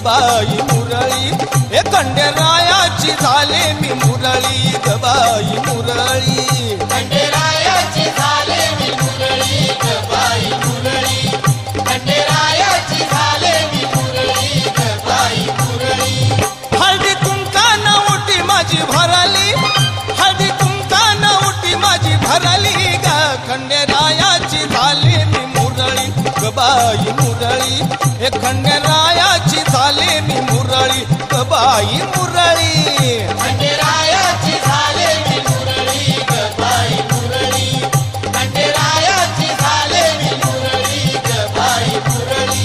गबाई मुरळी हे खंडेरायाची झाले मी मुरळी गबाई मुरळी खंडेरायाची झाले मी मुरळी गबाई मुरळी खंडेरायाची झाले मी मुरळी गबाई मुरळी हळदी कुंकान उटी माझी भरली हळदी कुंकान उटी माझी भरली ग खंडेरायाची झाले मी मुरळी गबाई मुरळी हे खंडेरायाची झाले मी मुरळी गबाई मुरळी खंडेरायाची झाले मी मुरळी गबाई मुरळी खंडेरायाची झाले मी मुरळी गबाई मुरळी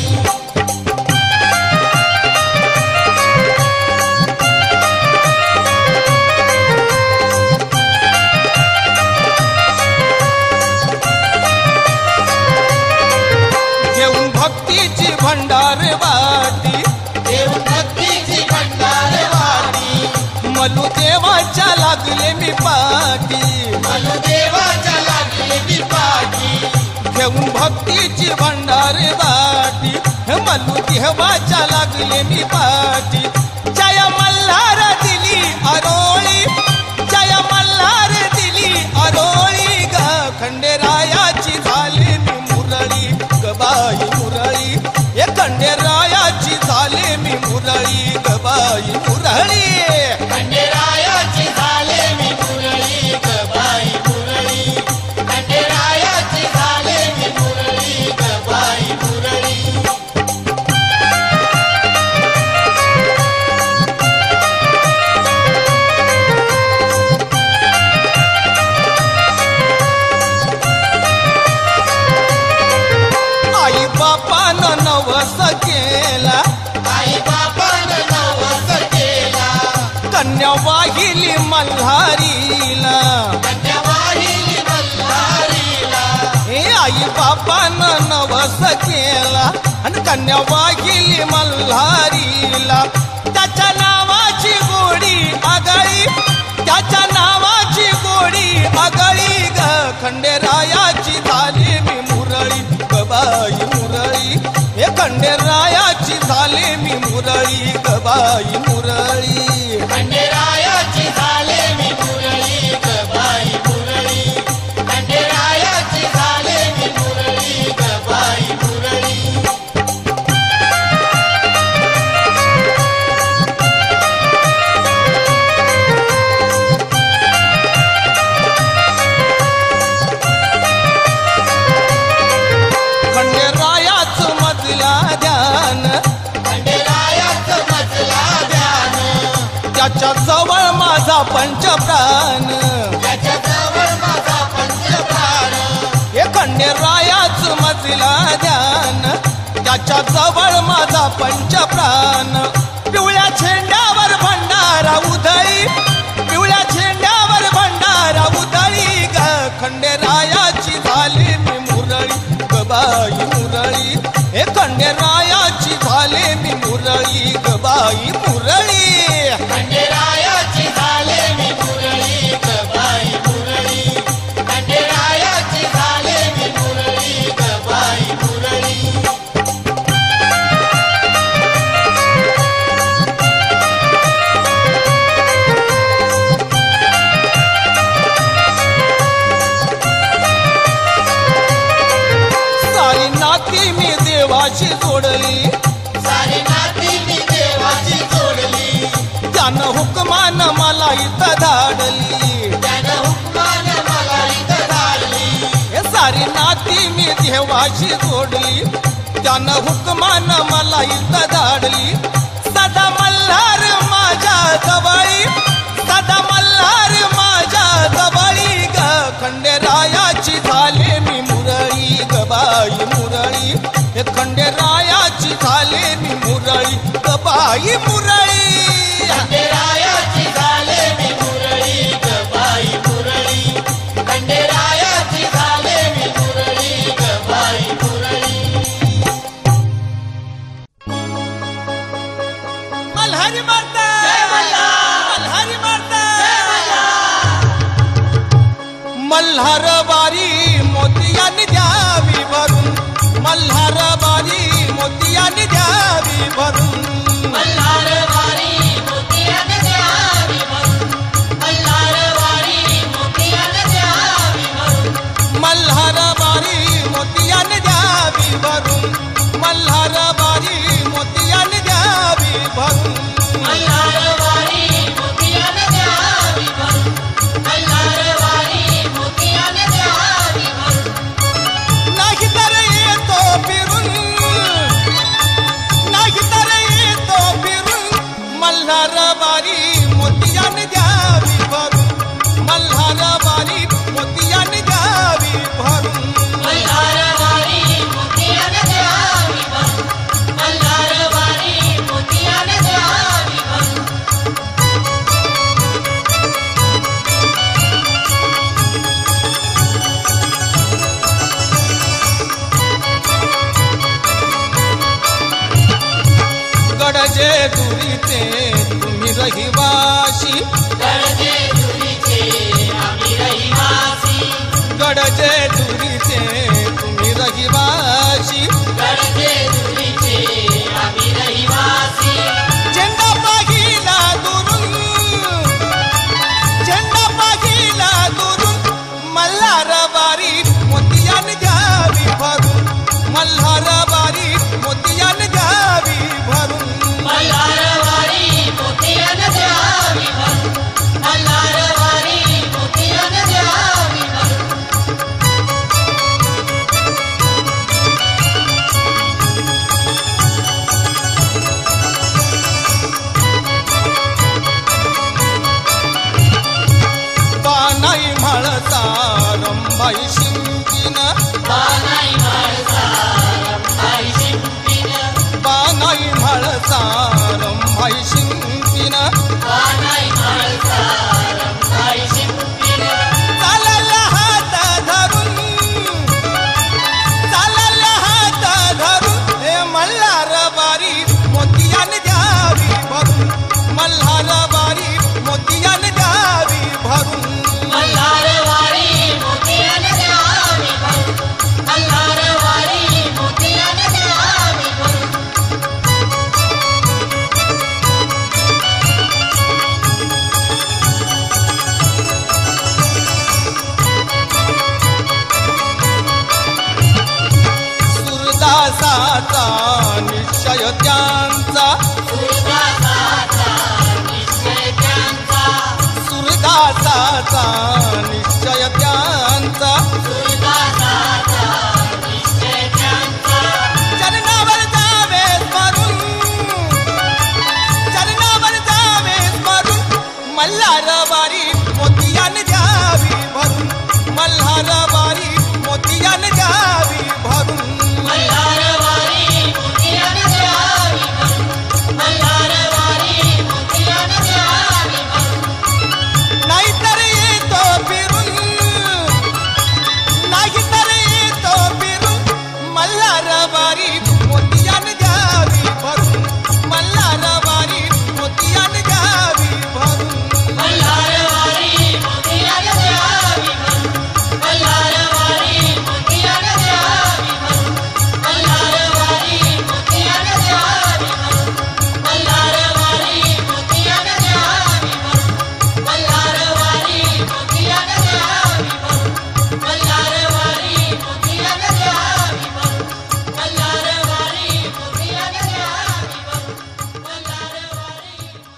घेऊन भक्तीची भंडार वाटी देऊन भक्तीची भंडार वाटी मलू देवाच्या लागले मी पाठी मनु देवाच्या लागले मी पाठी घेऊन भक्तीची भंडार वाटी मलू देवाच्या लागले मी पाठी जय मल्हार दिली अरोळी जय मल्हार दिली अरोळी ग खंडेरायाची झाली मी मुरळी गबाई मुरळी हे खंडेरायाची झाले मी मुरळी गबाई मुरळी खंडेरायाची झाले मी मुरळी गबाई मुरळी खंडेरायाची झाले मी मुरळी गबाई मुरळी आई बापानं नवस केला आई बापानं नवस केला कन्या वाहिली मल्हारीला कन्या वाहिली मल्हारीला हे आई बापानं नवस केला आणि कन्या वाहिली मल्हारीला त्याच्या नावाची गोडी आगळी त्याच्या नावाची गोडी आगळी ग खंडेरायाची झाली मी मुरळी गबाई मुरळी हे खंडेरायाची झाले मी मुरळी गबाई मुरळी खंडेरायाची झाले मी मुरळी गबाई मुरळी खंडेरायाची झाले मी मुरळी गबाई मुरळी खंडेरायाचं मजला ध्यान खंडेरायाचं मजला ध्यान त्याच्या जवळ माझा पंचप्राण त्याच्या जवळ माझा पंचप्राण हे खंडेरायाचं मजला ध्यान त्याच्या जवळ माझा पंचप्राण पिवळ्या झेंड्यावर भंडारा उधळी पिवळ्या झेंड्यावर भंडारा उधळी ग खंडेरायाची झाली मी मुरळी गबाई मुरळी हे खंडेरायाची झाले मी मुरळी गबाई मुरळी खंडेरायाची झाले मी मुरळी गबाई मुरळी खंडेरायाची झाले मी मुरळी गबाई मुरळी सारी नाती मी देवाची जोडली सारी नाती मी देवाची जोडली त्यानं हुकमानं मला इथं धाडली त्यानं हुकमानं मला इथं धाडली हे सारी नाती मी देवाची जोडली त्यानं हुकमानं मला इथं धाडली सदा मल्हार माझ्या जवळी सदा मल्हार माझ्या जवळी ग खंडेरायाची झाले मी मुरळी गबाई मुरळी हे खंडेरायाची झाले मी मुरळी गबाई मुरळी खंडेरायाची झाले मी मुरळी गबाई मुरळी खंडेरायाची झाले मी मुरळी गबाई मुरळी मल्हारी माता मल्हारी माता मल्हार बारी मोतियानी द्यावी भरून मल्हार बारी मोतियानी द्यावी भरून गडजे दुरीचे तुम्ही रहिवाशी, गडजे दुरीचे आम्ही रहिवासी, गडजे दुरीचे तुम्ही रहिवाशी, गडजे दुरीचे आम्ही रहिवासी, झेंडा पाहिला दुरून, झेंडा पाहिला दुरून, मल्हारवारी मोतियान द्यावी भरून, मल्हारवारी मोतियान द्यावी भरून, मल्हारवारी मोतियान द्यावी भरून, मल्हारवारी मोतियान द्यावी भरून. बानाई म्हाळचा रंभाई शिंपीन, बानाई म्हाळचा रंभाई शिंपीन, बानाई म्हाळचा रंभाई शिंपीन, बानाई म्हाळचा रंभाई शिंपीन, चालला हात धरून, चालला हात धरून, हे मल्हारवारी मोतियान द्यावी भरून, मल्हारवारी मोतियान द्यावी भरून, मल्हारवारी मोतियान द्यावी भरून, मल्हारवारी मोतियान द्यावी भरून. सुरदासाचा निश्चय त्यांचा, सुरदासाचा निश्चय त्यांचा, सुरदासाचा निश्चय त्यांचा, सुरदासाचा निश्चय त्यांचा, चरणावर जावे स्मरून, चरणावर जावे स्मरून, मल्हारवारी मोतियान द्यावी भरून, मल्हारवारी मोतियान द्यावी भरून, मल्हारवारी मोतियान द्यावी भरून, मल्हारवारी मोतियान द्यावी भरून. नाहीतर येतो फिरून, नाहीतर येतो फिरून, मल्हारवारी मोतियान द्यावी भरून, मल्हारवारी मोतियान द्यावी भरून, मल्हारवारी मोतियान द्यावी भरून, मल्हारवारी मोतियान द्यावी भरून, मल्हारवारी मोतियान द्यावी भरून, मल्हारवारी मोतियान द्यावी भरून, मल्हारवारी मोतियान द्यावी भरून, मल्हारवारी मोतियान द्यावी भरून, मल्हारवारी मोतियान द्यावी भरून, मल्हारवारी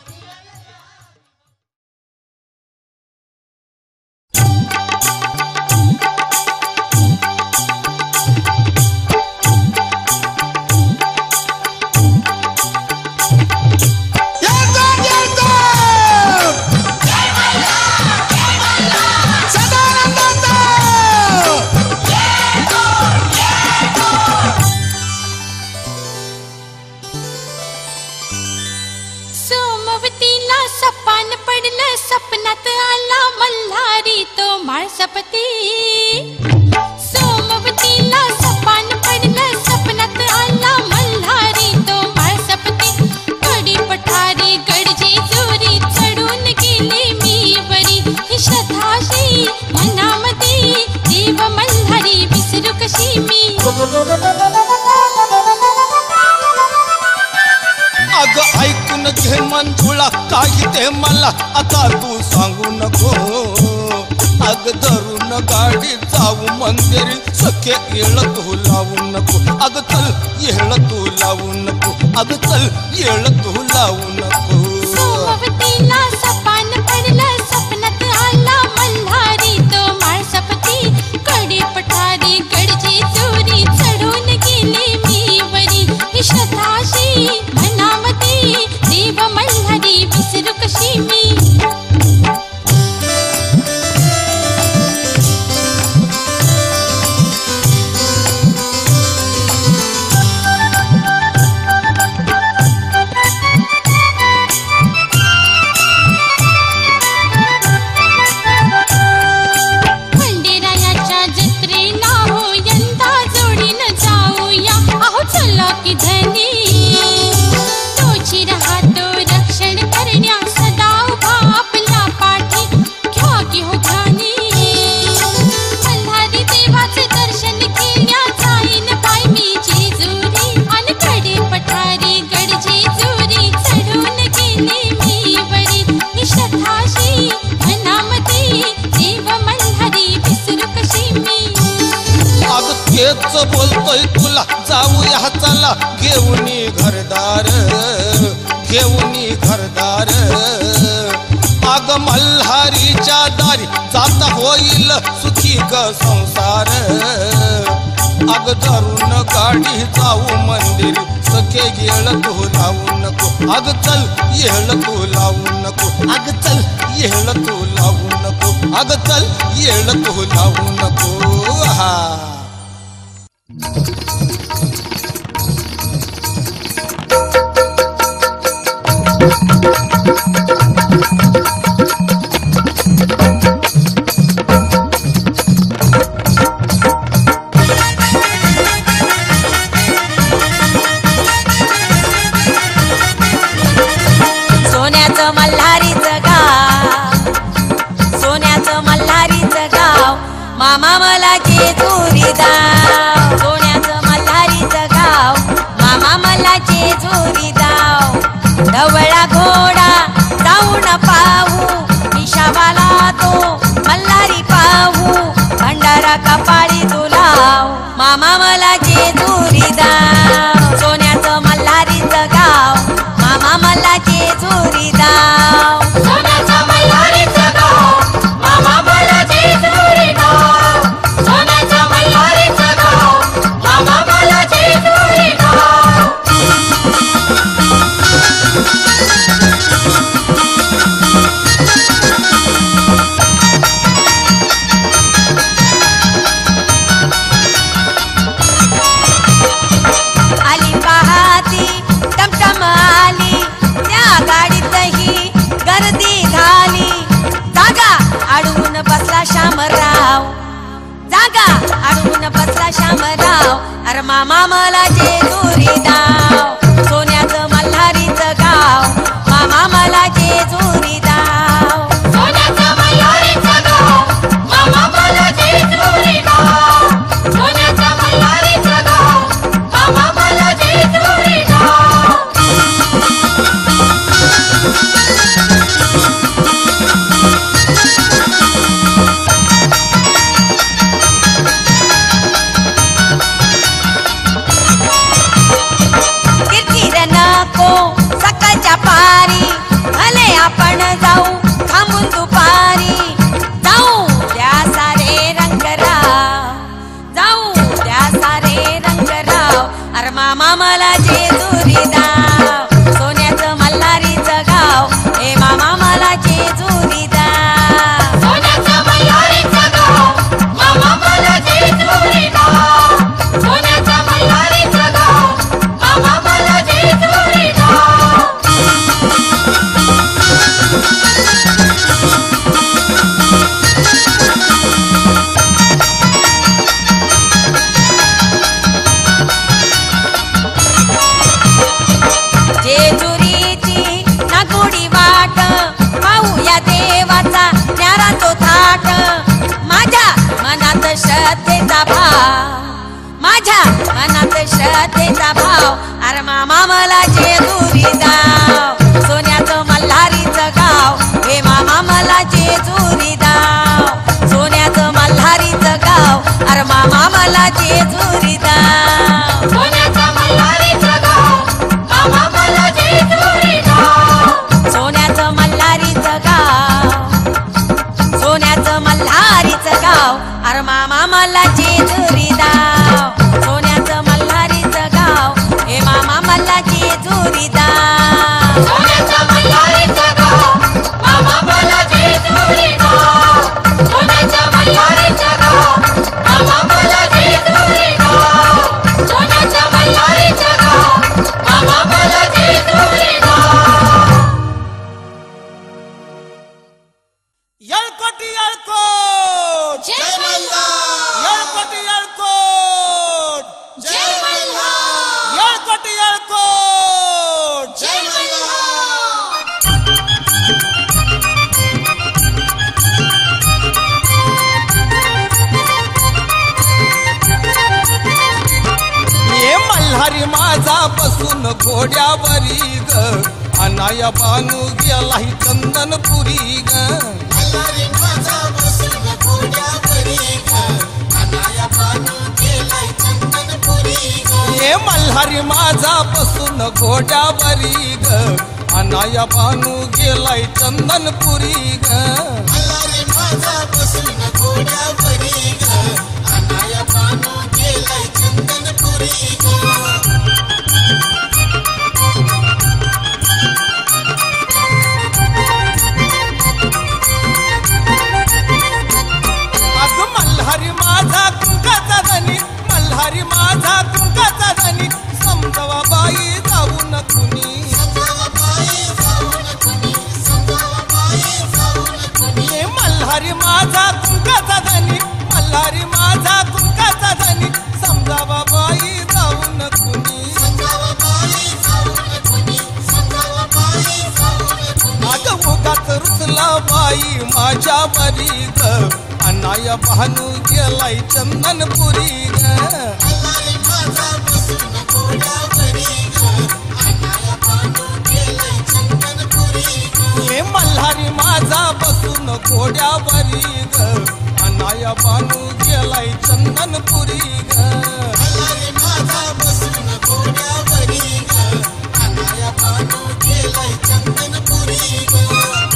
सोमवतीला सपान पडलं, सपनात आला मल्हारी तो माळसपती. सोमवतीला सपान पडलं, सपनात आला मल्हारी तो माळसपती. कडी पठारी गडजी जोरी चढून गेले मी वरी. ही श्रद्धाशी मनामध्ये देव मल्हारी विसरू कशी मी. अग ऐकून घे मंजुळा काही ते मला आता तू सांगू नको. अग धरून गाडी जाऊ मंदिरी सखे येळ तू लावू नको. अग चल येळ तू लावू नको. अग चल येळ तू लावू नको. सोमवतीला सपान पडलं, सपनात आला मल्हारी तो माळसपती. कडी पठारी गडजी चोरी चढून गेले मी वरी. ही श्रद्धाशी मनामध्ये देव मल्हारी विसरू कशी मी. आला घेऊनी घरदार घेऊनी घरदार अग मल्हारीच्या दारी जाता होईल सुखी ग संसार अग धरून गाडी जाऊ मंदिर सखे येळ तू लावू नको अग चल येळ तू लावू नको अग चल येळ तू लावू नको अग चल येळ तू लावू नको हा सोन्याचं मल्हारीचं गाव मामा मला जेजुरी दाव सोन्याचं मल्हारीचं गाव मामा मला जेजुरी दाव ढवळा घोडा जाऊन पाहू निशावाला तो मल्हारी पाहू भंडारा कपाळी तुलाव मामा मला जेजुरी दाव सोन्याचं मल्हारीचं गाव मामा मला जेजुरी दाव सोन्याचं मल्हारीचं गाव मामा मला जेजुरी दाव सोन्याचं मल्हारीचं गाव मामा मला जेजुरी दाव आली पहाती टमटम आली त्या गाडीतही गर्दी झाली जागा अडवून बसला शामराव जागा अडवून बसला शामराव अरे मामा मला जेजुरी दाव सोन्याचं मल्हारीचं गाव मामा मला जेजुरी दाव सोन्याचं मल्हारीचं गाव मामा मला जेजुरी दाव सोन्याचं मल्हारीचं गाव मामा मला जेजुरी दाव किरकिर नको सकाळच्या पारी भले आपण जाऊ थांबून दुपारी जाऊ त्या सारे रंगराव जाऊ त्या सारे रंगराव अरे मामा मला जेजुरी दाव सोन्याचं मल्हारीचं गाव हे मामा मला जेजुरी दाव सोन्याचं मल्हारीचं गाव मामा मला जेजुरी दाव सोन्याचं मल्हारीचं गाव मामा मला जेजुरी दाव जेजुरीची नागोडी वाट पाहूया देवाचा न्यारा तो थाट माझ्या मनात श्रद्धेचा भाव माझ्या मनात श्रद्धेचा भाव अरे मामा मला जेजुरी दाव सोन्याचं मल्हारीचं गाव हे मामा मला जेजुरी दाव सोन्याचं मल्हारीचं गाव अरे मामा मला जेजुरी दाव सोन्याचं मल्हारीचं गाव मामा मला जेजुरी दाव सोन्याचं मल्हारीचं गाव सोन्याचं मल्हारीचं गाव अरे मामा मला जेजुरी दाव सोन्याचं मल्हारीचं गाव हे मामा मला जेजुरी दाव सोन्याचं मल्हारीचं गाव मामा मला जेजुरी दाव सोन्याचं मल्हारीचं गाव मामा मला जेजुरी दाव सोन्याचं मल्हारीचं गाव मामा मला जेजुरी दाव येळकोटी येळकोट जय मल्हार येळकोटी येळकोट जय मल्हार येळकोटी येळकोट जय मल्हार ये मल्हारी माझा बसून घोड्यावरी ग अनाया बानू गेलाही चंदनपुरी ग मल्हारी माझा बसून घोड्यावरी ग, अनाया बानू गेलाय चंदनपुरी ग. ए मल्हारी माझा बसून घोड्यावरी ग अनाया भानू गेलाय चंदनपुरी ग मल्हारी माझा बसून घोड्यावरी ग अनाया भानू गेलाय चंदनपुरी ग मल्हारी माझा कुंकाचा धनी मल्हारी माझा कुंकाचा धनी समजावा बाई जाऊन कुणी मल्हारी माझा कुंकाचा धनी मल्हारी माझा कुंकाचा धनी समजावा बाई जाऊन कुणी अगं उगाच रुसला बाई माझ्या बरी ग अनाया भानू गेलाय चंदनपुरी ग मल्हारी माझा बसून घोड्यावरी ग अनाया भानू गेलाय चंदनपुरी ग हे मल्हारी माझा बसून घोड्यावरी ग अनाया भानू गेलाय चंदनपुरी ग मल्हारी माझा बसून घोड्यावरी ग अनाया भानू गेलाय चंदनपुरी ग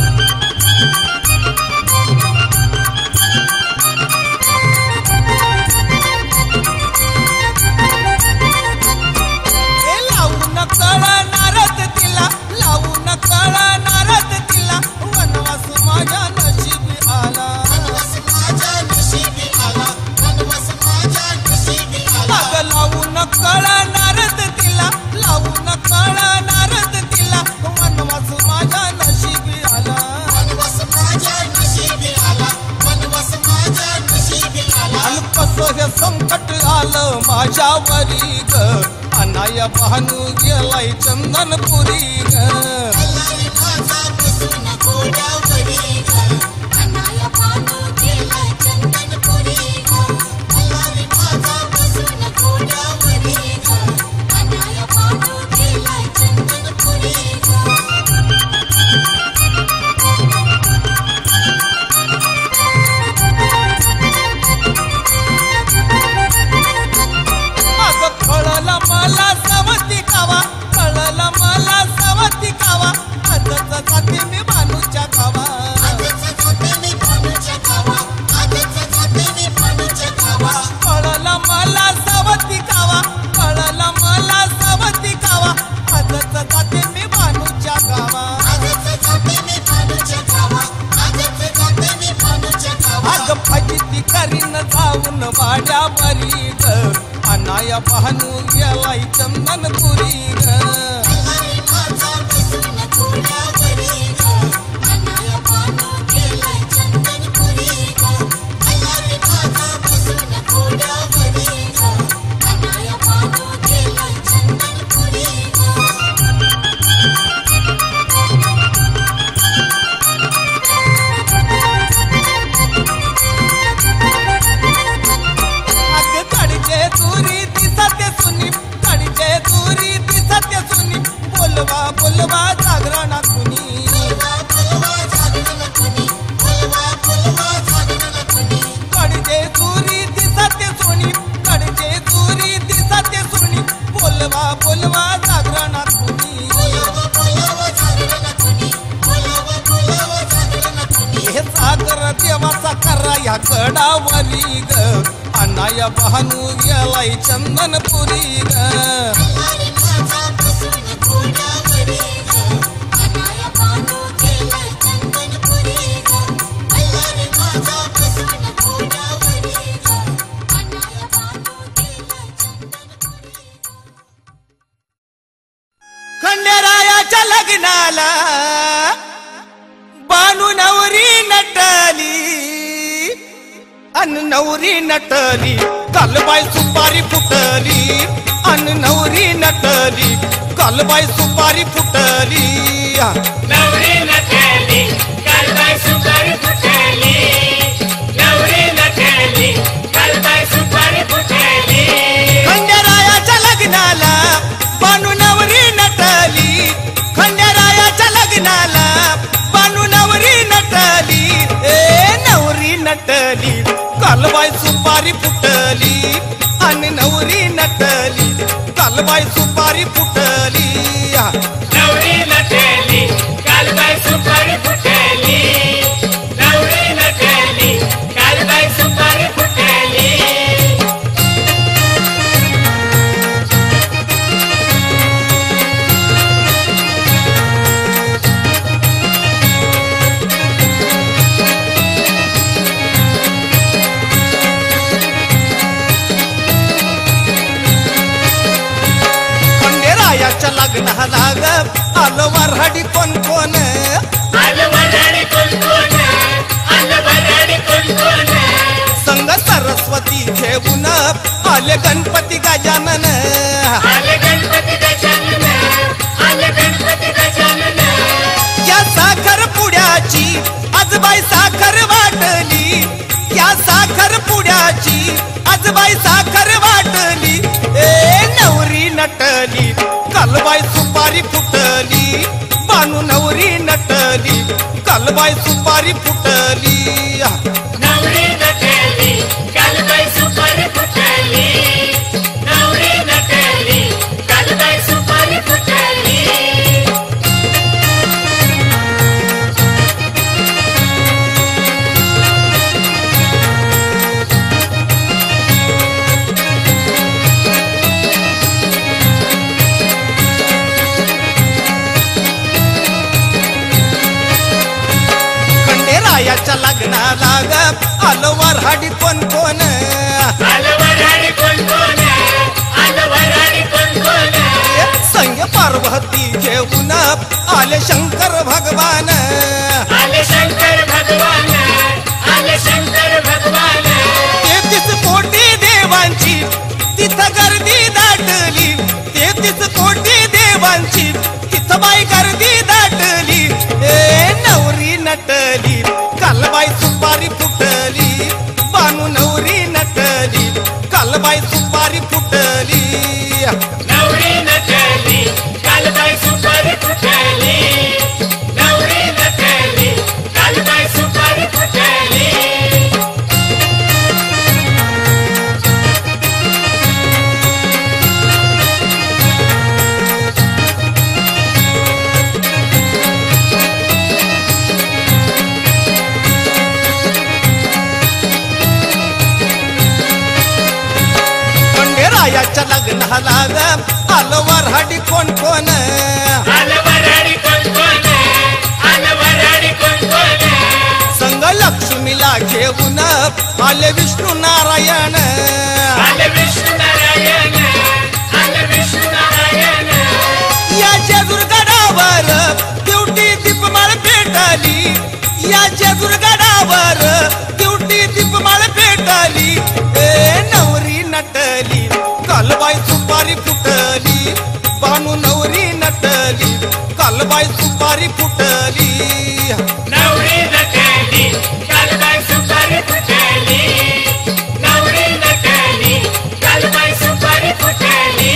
संकट आलं माझ्यावरी ग अनाया भानू गेलाय चंदनपुरी ग मल्हारी माझा बसून घोड्यावरी ग अनाया भानू गेलाय चंदनपुरी ग मल्हारी माझा बसून घोड्यावरी ग अनाया भानू गेलाय चंदनपुरी ग कळला मला सवती कावा कळला मला सवती कावा आजच जाते मी भानूच्या गावा आजच जाते मी भानूच्या गावा आजच जाते मी भानूच्या गावा कळला मला सवती कावा कळला मला सवती कावा आजच जाते मी भानूच्या गावा आजच जाते मी भानूच्या गावा आजच जाते मी भानूच्या गावा अग फजिती करीन जाऊन वाड्यावरी ग अनाया भानू गेलाय चंदनपुरी ग मल्हारी माझा बसून घोड्यावरी ग अनाया भानू गेलाय चंदनपुरी ग मल्हारी माझा बसून घोड्यावरी ग अनाया भानू गेलाय चंदनपुरी ग कडचे तुरी दिसते सुनी कडचे तुरी दिसते सुनी बोलवा बोलवा जागरणा कुणी कडचे तुरी दिसते सुनी कडचे तुरी दिसते सुनी बोलवा बोलवा जागरणा कुणी हे सागर देवाचा करा या गडावरी ग अनाया भानू गेलाय चंदनपुरी ग मल्हारी माझा बसून घोड्यावरी ग अनाया भानू गेलाय चंदनपुरी ग मल्हारी माझा बसून घोड्यावरी ग अनाया भानू गेलाय चंदनपुरी खंडेरायाच्या लग्नाला बानू नवरी नटली अन नवरी नटली कालबाई सुपारी फुटली अन नवरी नटली कालबाई सुपारी फुटली नवरी नटली कालबाई सुपारी फुटली नवरी नटली कालबाई सुपारी फुटली खंडेरायाच्या लग्नाला बानू नवरी नटली खंडेरायाच्या लग्नाला बानू नवरी नटली ए नवरी नटली कालबाई सुपारी फुटली आणि नवरी नटली कालबाई सुपारी फुटली नवरी नटली कालबाई सुपारी फुटली नवरी नटली कालबाई सुपारी फुटली खंडेरायाच्या लग्नाला ग आलं वऱ्हाडी कोण कोण आलं वऱ्हाडी कोण कोण आलं वऱ्हाडी कोण कोण संग सरस्वती घेऊन आले गणपती गजानन आले गणपती गजानन आले गणपती गजानन या साखर पुड्याची आजबाई साखर वाटली या साखर पुड्याची आजबाई साखर वाटली ए नवरी नटली कालबाई सुपारी फुटली बानू नवरी नटली कालबाई सुपारी फुटली नवरी नटली कालबाई सुपारी फुटली नवरी नटली कालबाई सुपारी फुटली खंडेरायाच्या लग्नाला ग आलं वऱ्हाडी कोण कोण आलं वऱ्हाडी कोण कोण आलं वऱ्हाडी कोण कोण संग पार्वती घेऊन आले शंकर भगवान आले शंकर भगवान आले शंकर भगवान 33 कोटी देवांची तिथं गर्दी दाटली 33 कोटी देवांची तिथं बाई गर्दी दाटली ए नवरी नटली कालबाई सुपारी फुटली बानू नवरी नटली कालबाई सुपारी फुटली नवरी नटली कालबाई सुपारी फुटली नवरी नटली कालबाई सुपारी फुटली खंडेरायाच्या लग्नाला ग आलं वऱ्हाडी कोण कोण आलं वऱ्हाडी कोण कोण आलं वऱ्हाडी कोण कोण संग लक्ष्मीला घेऊन आले विष्णू नारायण आले विष्णू नारायण आले विष्णू नारायण या जेजुरगडावर दिवटी दीपमाळ पेटली या जेजुरगडावर दिवटी दीपमाळ पेटली ए नवरी नटली कालबाई सुपारी फुटली बानू नवरी नटली कालबाई सुपारी फुटली नवरी नटली कालबाई सुपारी फुटली नवरी नटली कालबाई सुपारी फुटली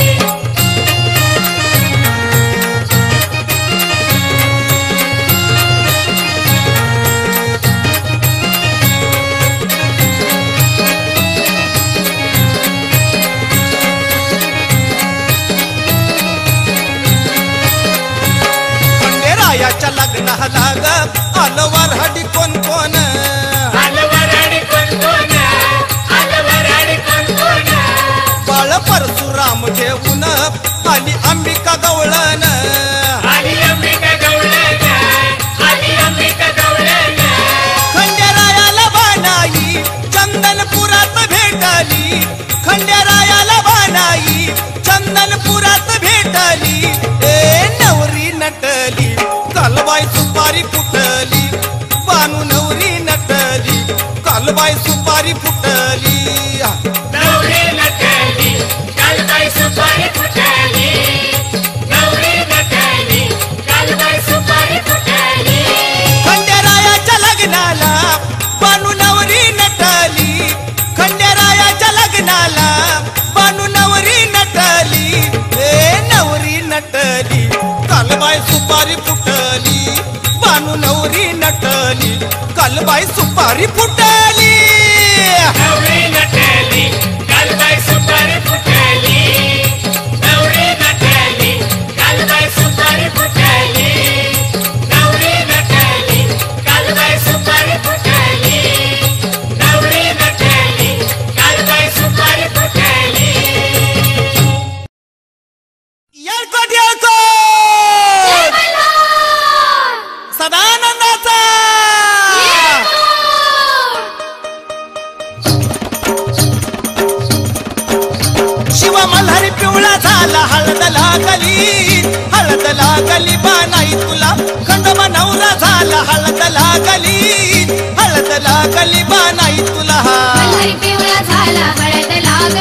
खंडेरायाच्या लग्नाला ग आलं वऱ्हाडी कोण कोण आलं वऱ्हाडी कोण कोण आलं वऱ्हाडी कोण कोण बाळ परशुराम घेऊन आली अंबिका गवळण आली अंबिका गवळण आली अंबिका गवळण खंडेरायाला बाणाई चंदनपुरात भेटली खंडेरायाला बाणाई चंदनपुरात भेटली ए नवरी नटली कालबाई सुपारी फुटली बानू नवरी नटली कालबाई सुपारी फुटली नवरी नटली कालबाई सुपारी फुटली नवरी नटली कालबाई सुपारी फुटली खंडेरायाच्या लग्नाला बानू नवरी नटली खंडेरायाच्या लग्नाला बानू नवरी नटली ए नवरी नटली कालबाई सुपारी फुटली बानू नवरी नटली कालबाई सुपारी फुटली नवरी नटली कालबाई सुपारी फुटली लागली हळद लागली बानाई तुला मल्हारी पिवळा झाला हळद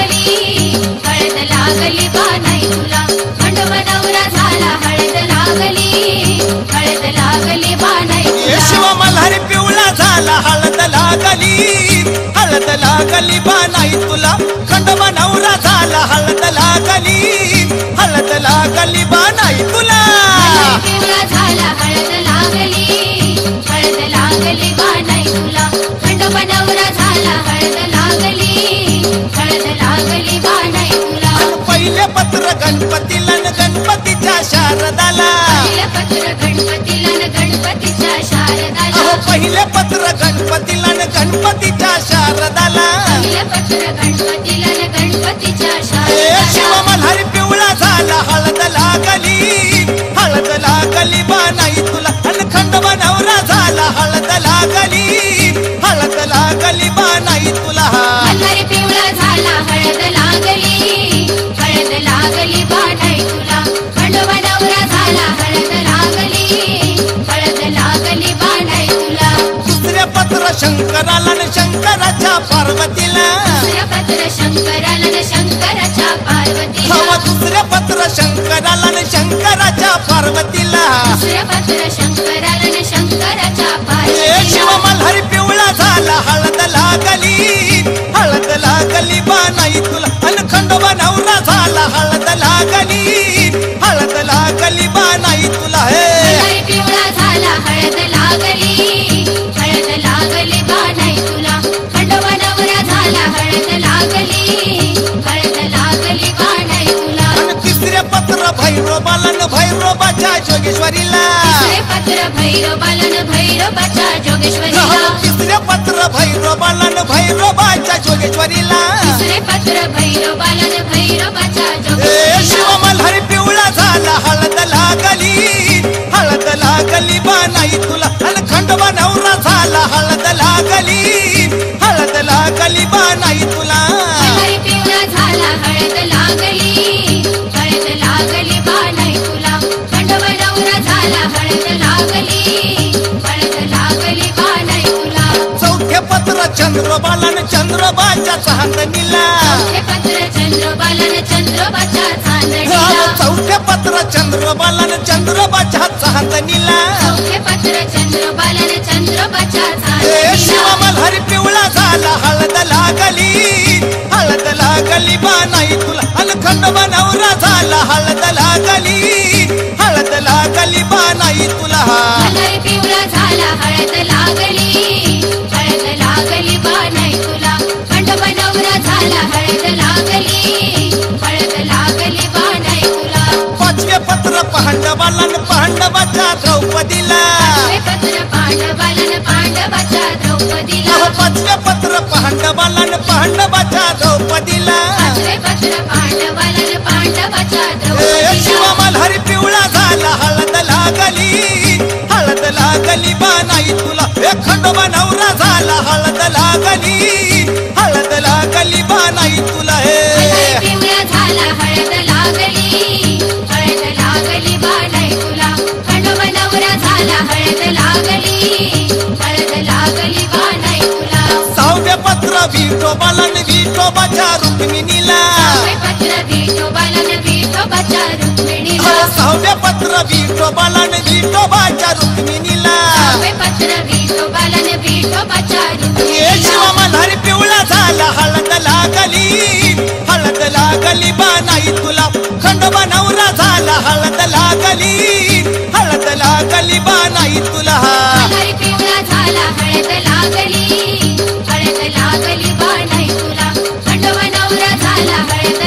लागली बानाई तुला खंडोबा नवरा झाला हळद लागली बानाई तुला शिवा मल्हारी पिवळा झाला हळद लागली बानाई तुला खंडोबा नवरा झाला हळद लागली बानाई तुला पिवळा झाला हळद लागली बानाई तुला खंडोबा नवरा झाला हळद लागली बानाई तुला पहिले पत्र गणपतीला न गणपतीच्या शारदाला पहिलं पत्र गणपतीला न गणपतीच्या शारदाला पहिले पत्र गणपतीला न गणपतीच्या शारदाला पहिलं पत्र गणपतीला न गणपतीच्या शिव शारदाला मल्हारी पिवळा झाला हळद लागली बानाई तुला अन खंडोबा नवरा झाला हळद लागली बानाई तुला मल्हारी पिवळा झाला हळद लागली बानाई तुला खंडोबा नवरा झाला हळद लागली बानाई तुला दुसरे पत्र शंकराला न शंकराच्या पार्वतीला दुसरं पत्र शंकराला न शंकराच्या पार्वतीला दुसरे पत्र शंकराला न शंकराच्या पार्वतीला दुसरं पत्र शंकराला न शंकराच्या शिव पार्वतीला मल्हारी पिवळा झाला हळद लागली बानाई तुला अन खंडोबा नवरा झाला हळद लागली बानाई तुला मल्हारी पिवळा झाला हळद लागली बानाई तुला खंडोबा नवरा झाला हळद लागली बानाई तुला तिसरे पत्र भैरोबाला न भैरोबाच्या जोगेश्वरीला तिसरे पत्र भैरवाला न भैरवाच्या जोगेश्वरीला तिसरे पत्र भैरोबाला न भैरोबाच्या जोगेश्वरीला तिसरे पत्र भैरवाला न भैरवाच्या शिव जोगेश्वरीला मल्हारी पिवळा झाला हळद लागली बानाई तुला अन खंडोबा नवरा झाला हळद लागली बानाई तुला मल्हारी पिवळा झाला हळद लागली बानाई तुला खंडोबा नवरा झाला हळद लागली बानाई तुला चौथे पत्र चंद्रोबाला न चंद्रोबाच्या चांदणीला चौथे पत्र चंद्रोबाला न चंद्रोबाच्या चांदणीला चौथे पत्र चंद्रोबाला न चंद्रोबाच्या चांदणीला चौथे पत्र चंद्रोबाला न चंद्रोबाच्या शिव चांदणीला मल्हारी पिवळा झाला हळद लागली बानाई तुला अन खंडोबा नवरा झाला हळद लागली बानाई तुला मल्हारी पिवळा झाला हळद लागली बानाई तुला खंडोबा नवरा झाला हळद लागली बानाई तुला पाचवे पत्र पांडवाला न पांडवाच्या द्रौपदीला पाचवे पत्र पांडवाला न पांडवाच्या द्रौपदीला पाचवे पत्र पांडवाला न पांडवाच्या द्रौपदीला पाचवे पत्र पांडवाला न पांडवाच्या शिव द्रौपदीला मल्हारी पिवळा झाला हळद लागली बानाई तुला खंडोबा नवरा झाला हळद लागली बानाई तुला मल्हारी पिवळा झाला हळद लागली बानाई तुला खंडोबा नवरा झाला हळद लागली बानाई तुला सहावे पत्र विठोबाला न विठोबाच्या रुक्मिणीला सहावे पत्र विठोबाला न विठोबाच्या रुक्मिणीला सहावे पत्र विठोबाला न विठोबाच्या रुक्मिणीला सहावे पत्र विठोबाला न विठोबाच्या शिव रुक्मिणीला मल्हारी पिवळा झाला हळद लागली बानाई तुला खंडोबा नवरा झाला हळद लागली बानाई तुला मल्हारी पिवळा झाला हळद लागली बानाई तुला खंडोबा नवरा झाला हळद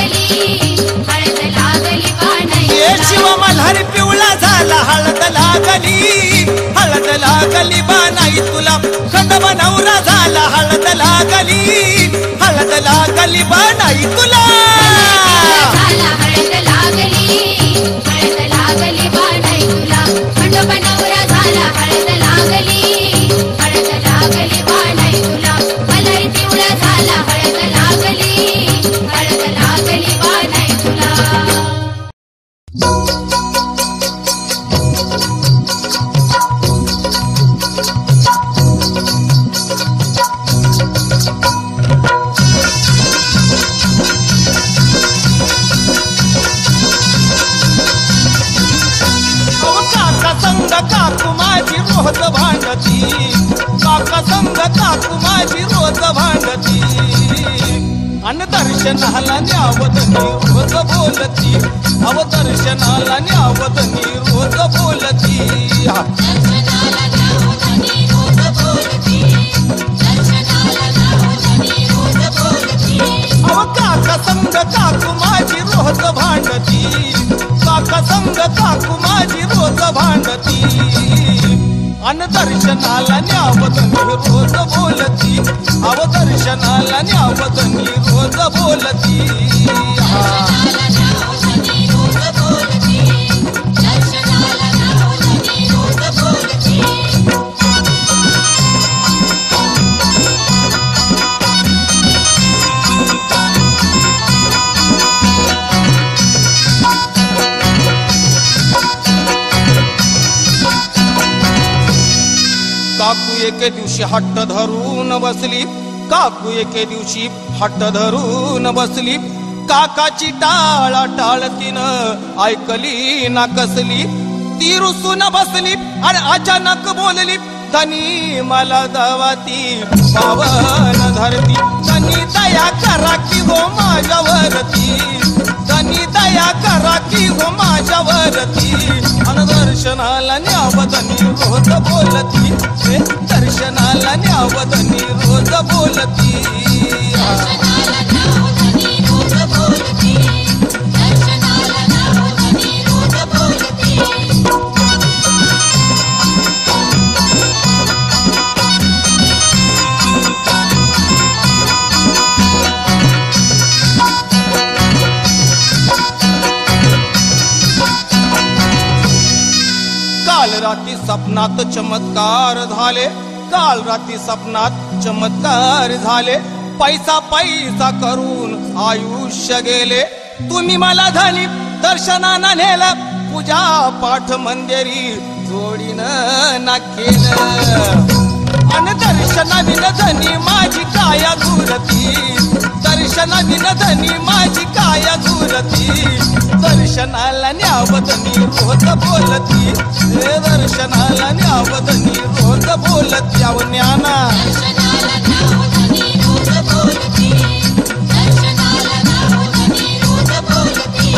लागली बानाई शिव तुला मल्हारी पिवळा झाला हळद लागली बानाई तुला खंडोबा नवरा झाला हळद लागली बानाई तुला झाला हळद लागली बानाई तुला खंडोबा नवरा झाला हळद लागली बानाई तुला मल्हारी पिवळा झाला हळद लागली बानाई तुला काकू माझी रोज भांडती, काका संग काकू माझी रोज भांडती. अन दर्शनाला न्यावदनी रोज बोलती, अव दर्शनाला न्यावदनी रोज बोलती. दर्शनाला न्यावदनी रोज बोलती, दर्शनाला न्यावदनी रोज बोलती. अव काका संग काकू माझी रोज भांडती, काका संग काकू माझी रोज भांडती. अन दर्शनाला न्यावदनी रोज बोलती, अव दर्शनाला न्यावदनी रोज बोलती. दर्शनाला न्यावदनी रोज बोलती, दर्शनाला न्यावदनी रोज बोलती. काकू एके दिवशी हट्ट धरून बसली, काकू एके दिवशी हट्ट धरून बसली. काकाची टाळा टाळ तिनं ऐकली ना कसली. ती रुसून बसली आणि अचानक बोलली, धनी मला दवाती पावन धरती. धनी दया करा की हो माझ्यावरती, धनी दया करा की हो माझ्यावरती. अन दर्शनाला न्यावदनी रोज बोलती, दर्शनाला न्यावदनी रोज बोलती. दर्शनाला न्यावदनी रोज बोलती, दर्शनाला न्यावदनी रोज बोलती. काल रात्री स्वप्नात चमत्कार झाले, काल रात्री स्वप्नात चमत्कार झाले. पैसा पैसा करून आयुष्य गेले. तुम्ही मला धनी दर्शनानं नेलं, पूजा पाठ मंदिरी जोडीनं ना केलं. अन दर्शनाविन धनी माझी काया झुरती, दर्शनाविन धनी माझी काया झुरती. दर्शनाला न्यावदनी रोज बोलती, दर्शनाला न्यावदनी रोज बोलती. अव ज्ञाना दर्शनाला न्यावदनी रोज बोलती, दर्शनाला न्यावदनी रोज बोलती.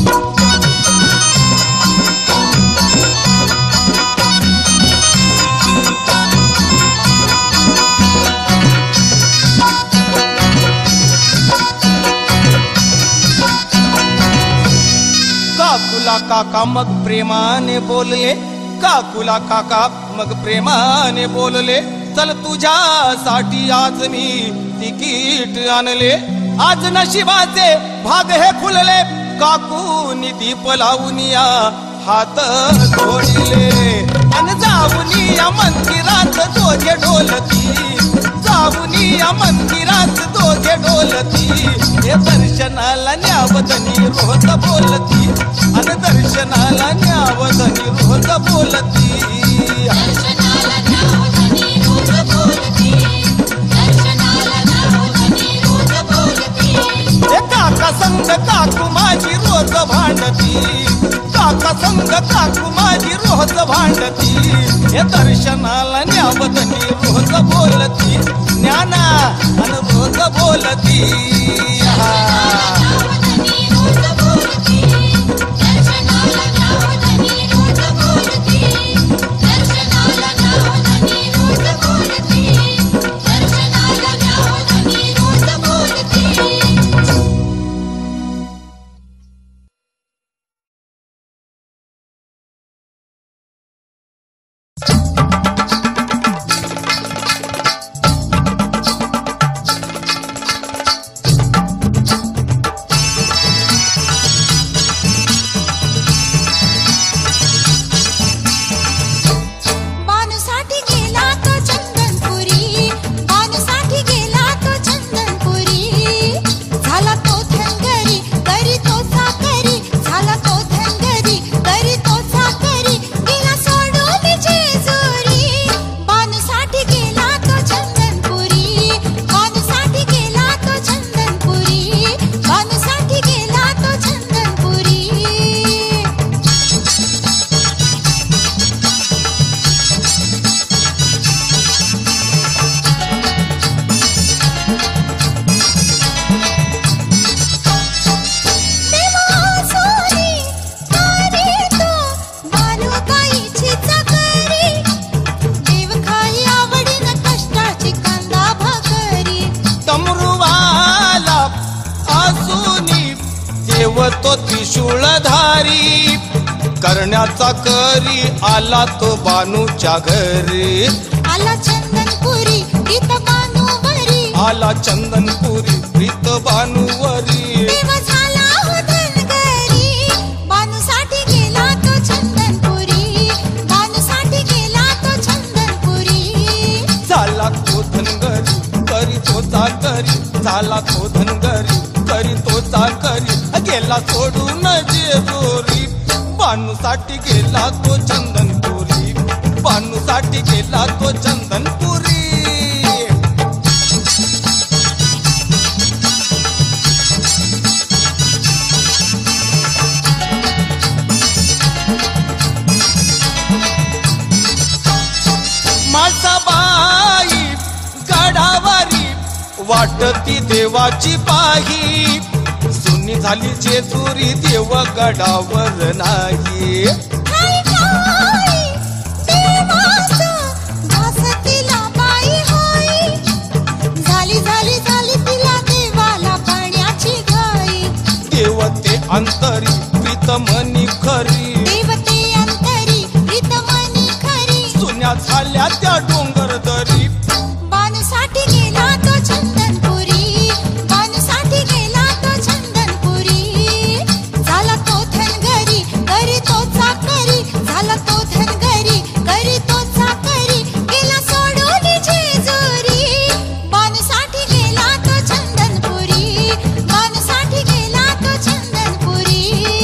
काकूला काका मग प्रेमाने बोलले, काकूला काका मग प्रेमाने बोलले. चल तुझ्यासाठी आज मी तिकीट आणले. आज नशिबाचे भाग हे खुलले, काकूनी दीप लावून या हात जोडले. अन जाऊन या मंदिरात दोघे डोलती, जाऊन या मंदिरात दोघे डोलती. हे दर्शनाला न्यावदनी रोज बोलती, अन दर्शनाला न्यावदनी रोज बोलती. दर्शनाला न्यावदनी रोज बोलती, दर्शनाला न्यावदनी रोज बोलती. हे काका संग काकू माझी रोज भांडती, काका संग काकू माझी रोज भांडती. हे दर्शनाला न्यावदनी रोज बोलती, ज्ञाना अन रोज बोलती. न्यावदनी रोज बोलती, दर्शनाला न्यावदनी रोज बोलती. दर्शनाला न्यावदनी रोज बोलती, दर्शनाला न्यावदनी रोज बोलती. करण्याचा करी आला तो बानूच्या घरी आला चंदनपुरी गीत बानूवरी आला चंदनपुरी प्रीत बानूवरी देव झाला हो धनगरी बानूसाठी गेला तो चंदनपुरी बानूसाठी गेला तो चंदनपुरी झाला तो धनगरी करी तो चाकरी झाला तो धनगरी करी तो चाकरी गेला सोडून जेजुरी बानूसाठी गेला तो चंदनपुरी बानूसाठी गेला तो चंदनपुरी माळसाबाई गडावारी वाटती देवाची पाही सुनी झाली जेजुरी देव गडावर नाही हाय हाय देवाचा दास तिला बाई होई झाली झाली झाली तिला देवाला पाण्याची घाई देवते अंतरी प्रीतमनी खरी देवते अंतरी प्रीतमनी खरी सुन्या झाल्या त्या डोंगर दरी बानूसाठी गेला तो चंदनपुरी बानूसाठी गेला तो चंदनपुरी झाला तो धनगरी करी तो चाकरी झाला तो धनगरी करी तो चाकरी गेला सोडून जेजुरी बानूसाठी गेला तो चंदनपुरी बानूसाठी गेला तो चंदनपुरी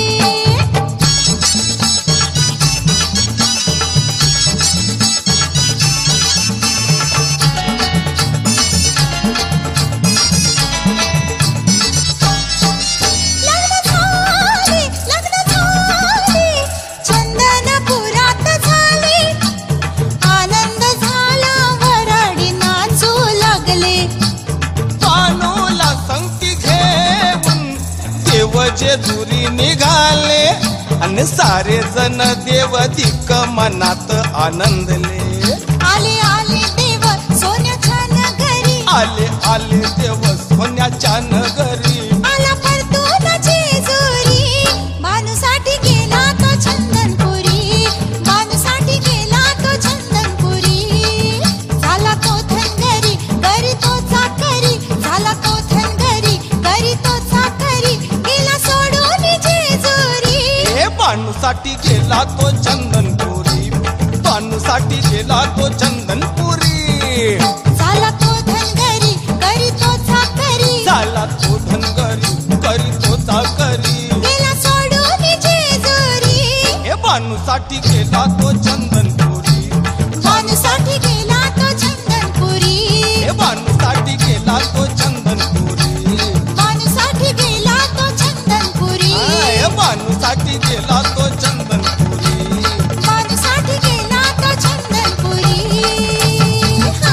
लग्न झाले चंदनपुरात झाले आनंद झाला वराडी नाचू लागले बानूला संगती घेऊन देव जेजुरी निघाले आणि सारे जण देव दिक मनात आनंदले आले आले देव सोन्याच्या नगरी आले आले देव सोन्याच्या नगरी आला परतून जेजुरी बानूसाठी गेला तो चंदनपुरी बानूसाठी गेला तो चंदनपुरी झाला तो धनगरी करी तो चाकरी झाला तो धनगरी करी तो चाकरी गेला सोडून जेजुरी हे बानूसाठी गेला तो चंदनपुरी बानूसाठी गेला तो चंदनपुरी झाला तो धनगरी करी तो चाकरी झाला तो धनगरी करी तो चाकरी गेला सोडून जेजुरी हे बानूसाठी गेला तो चंदनपुरी बानूसाठी गेला तो चंदनपुरी हे बानूसाठी गेला तो चंदनपुरी बानूसाठी गेला तो चंदनपुरी हे बानूसाठी गेला तो चंदनपुरी बानूसाठी गेला तो चंदनपुरी हा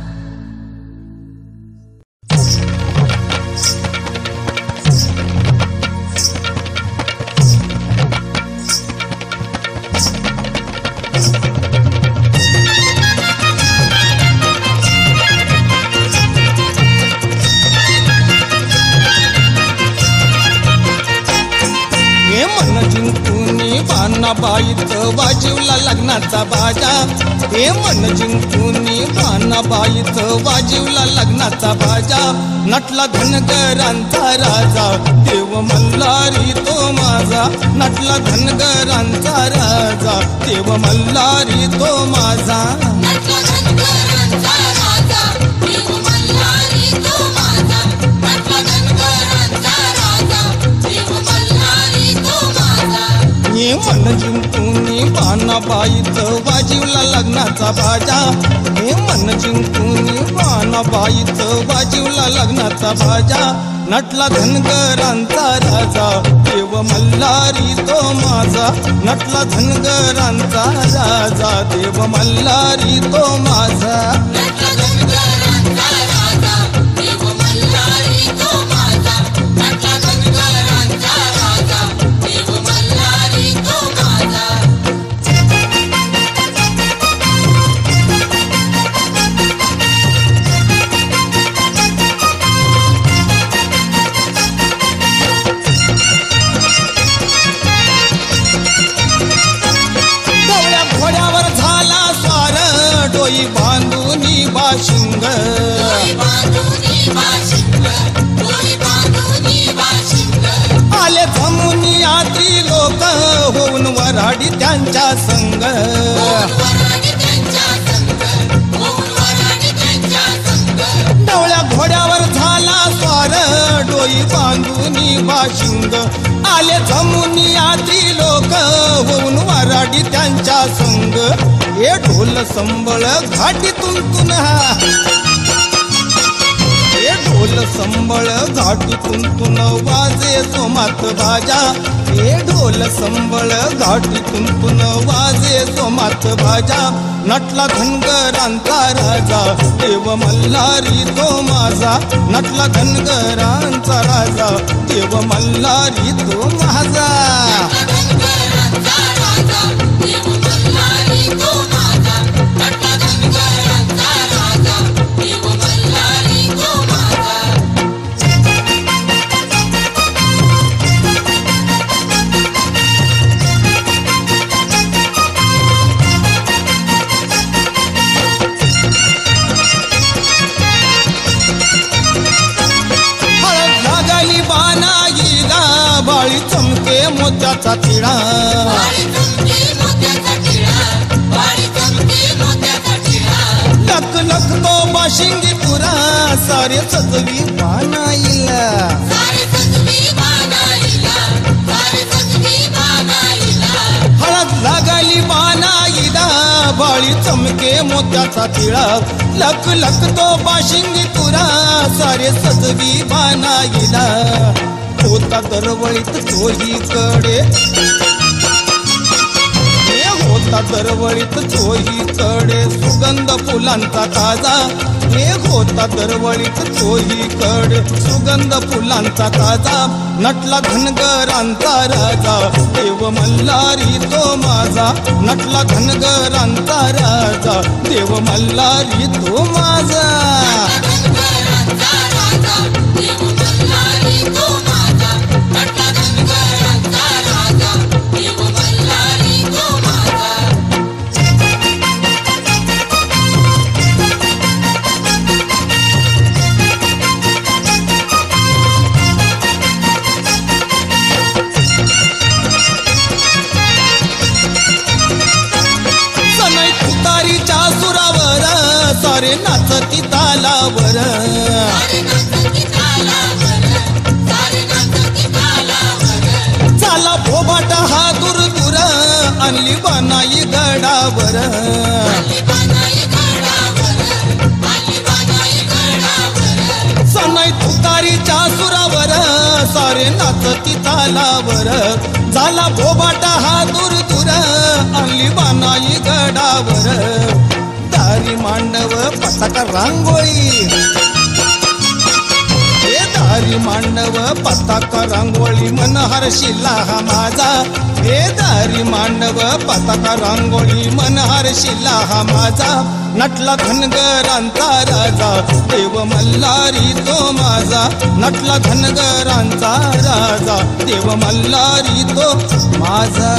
हे मन जिंकूनी बाणाबाईचं वाजवला लग्नाचा बाजा हे मन जिंकूनी बाणाबाईचं वाजवला लग्नाचा बाजा नटला धनगरांचा राजा देव मल्हारी तो माझा नटला धनगरांचा राजा देव मल्हारी तो माझा नटला धनगरांचा राजा देव मल्हारी तो माझा नटला धनगरांचा राजा देव मल्हारी तो माझा हे मन जिंकूनी बाणाबाईचं वाजवला लग्नाचा बाजा हे मन जिंकूनी बाणाबाईचं वाजवला लग्नाचा बाजा नटला धनगरांचा राजा देव मल्हारी तो माझा नटला धनगरांचा राजा देव मल्हारी तो माझा नटला धनगरांचा राजा देव मल्हारी तो माझा नटला धनगरांचा राजा देव मल्हारी तो माझा डोई बांधूनी बाशिंग आले जमून यात्री लोक होऊन वराडी त्यांच्या संग डोळ्या घोड्यावर झाला स्वार डोई बांधूनी बाशिंग आले जमून यात्री लोक होऊन वराडी त्यांच्या संग हे ढोल संबळ घाटीतून तुन्हा ढोल संबळ घाटीतून तुन वाजे सोमात बाजा हे ढोल संबळ घाटीतून तुन वाजे सोमात बाजा नटला धनगरांचा राजा देव मल्हारी तो माझा नटला धनगरांचा राजा देव मल्हारी तो माझा बाळी चमके मोत्याचा तिळा लख लख तो बाशिंगी पुरा सारे सजवी पानाईला हळद लागाली बानाईला बाळी चमके मोत्याचा तिळा लख लख तो बाशिंगी पुरा सारे सजवी बानाईला होता दरवळीत चोहीकडे होता दरवळीत चोहीकडे सुगंध फुलांचा ताजा हे होता दरवळीत चोहीकडे सुगंध फुलांचा ताजा नटला धनगरांचा राजा देव मल्हारी तो माझा नटला धनगरांचा राजा देव मल्हारी तो माझा सारे नाचती तालावर झाला भोबाटा हा दूर दूर आणली बनाई गडावर सनाई तुतारीच्या सुरावर सारे नाचती तालावर झाला भोबाटा हा दूर दूर आणली बनाई गडावर दारी मांडव पताका रांगोळी हे दारी मांडव पताका रांगोळी मन हरशिला हा माझा हे दारी मांडव पताका रांगोळी मन हरशिला हा माझा नटला धनगरांचा राजा देव मल्हारी तो माझा नटला धनगरांचा राजा देव मल्हारी तो माझा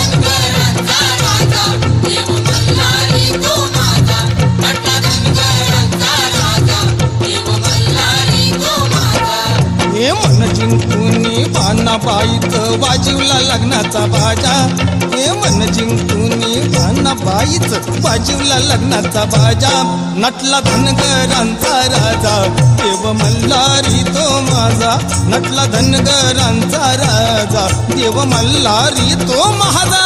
हे मन जिंकूनी बाणाबाईचं वाजिवला लग्नाचा बाजा हे मन जिंकूनी बाणाबाईचं वाजिवला लग्नाचा बाजा नटला धनगरांचा राजा देव मल्हारी तो माझा नटला धनगरांचा राजा देव मल्हारी तो माझा